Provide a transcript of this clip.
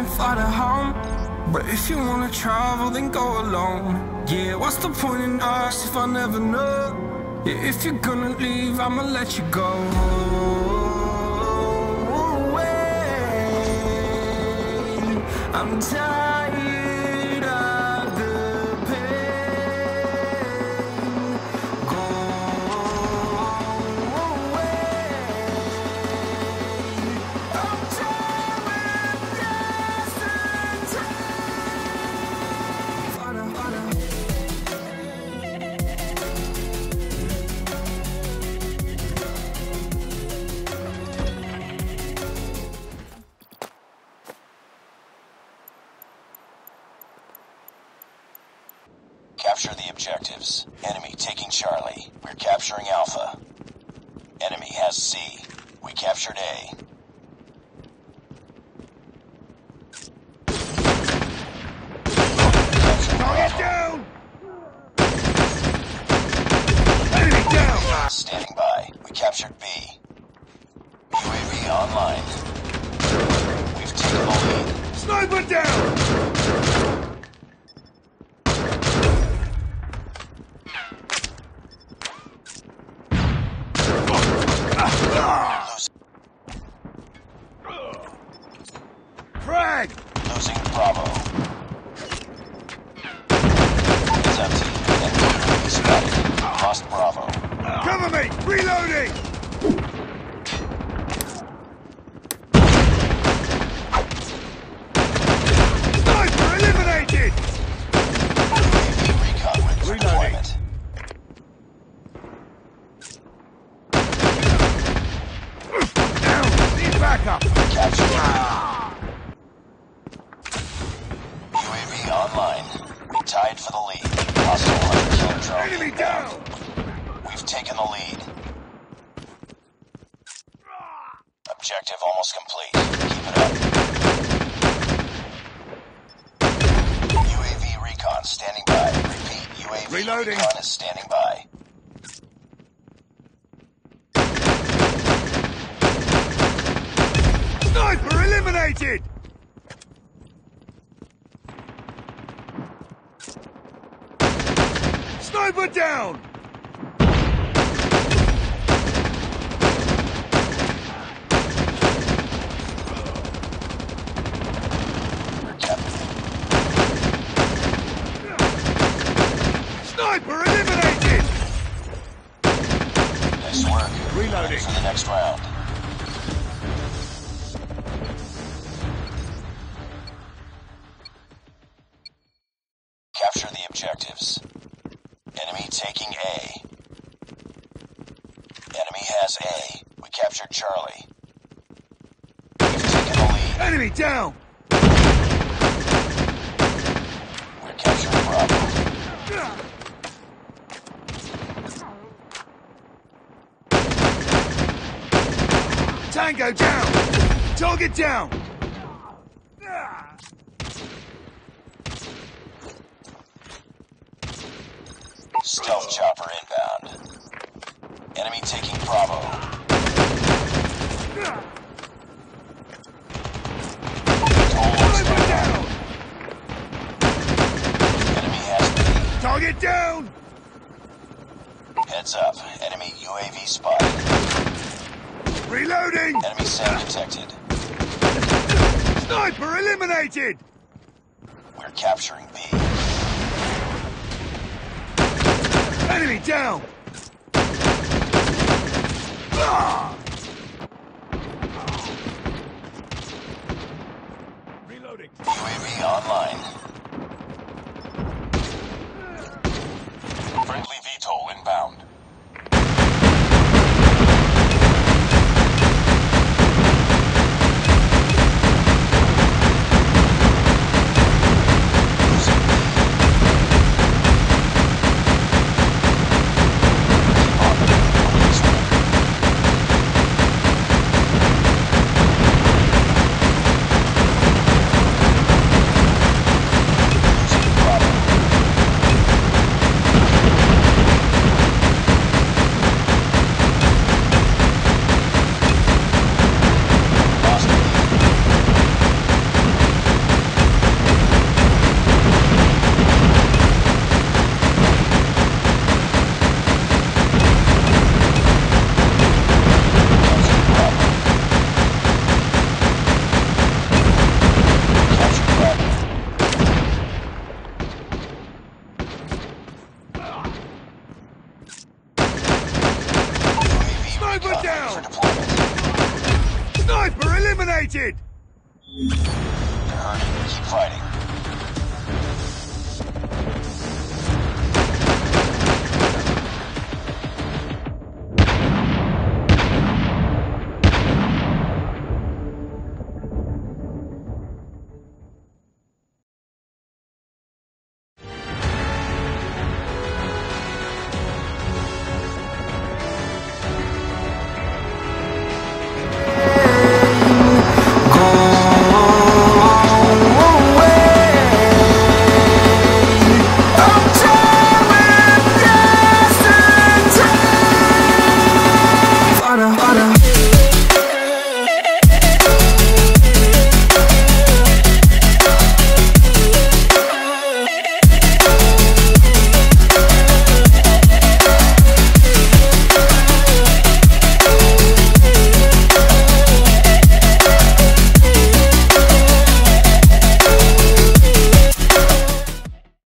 fly to home. But if you wanna travel, then go alone. Yeah, what's the point in us if I never know? Yeah, if you're gonna leave, I'ma let you go. I'm tired of the pain. Go away. I'm tired of yesterday. Capture the objectives. Enemy taking Charlie. We're capturing Alpha. Enemy has C. We captured A. Target down! Enemy down! Standing by. We captured B. UAV online. We've taken the lead. Sniper down! Frag! Losing Bravo. It's empty. Enemy spotted. Lost Bravo. Cover me! Reloading! Sniper eliminated! UAV recon with deployment. Down! Need backup! Captured. UAV online. We tied for the lead. Hostile hunter-killer drone. Enemy down! We've taken the lead. Objective almost complete. Keep it up. UAV recon standing by. Repeat, UAV Reloading. recon is standing by. Sniper eliminated! Sniper down! We're capturing. Sniper eliminated! Nice work. Reloading. Ready for the next round. Capture the objectives. Enemy taking A. Enemy has A. We captured Charlie. We've taken the lead. Enemy down! We're capturing Bravo. Tango down! Target down! Stealth chopper inbound. Enemy taking Bravo. Sniper down! Enemy has B. Target down! Heads up. Enemy UAV spotted. Reloading! Enemy SAM detected. Sniper eliminated! We're capturing B. Enemy down! Ah! Reloading. UAV online. Friendly VTOL inbound. Eliminated! You're hurting. Keep fighting.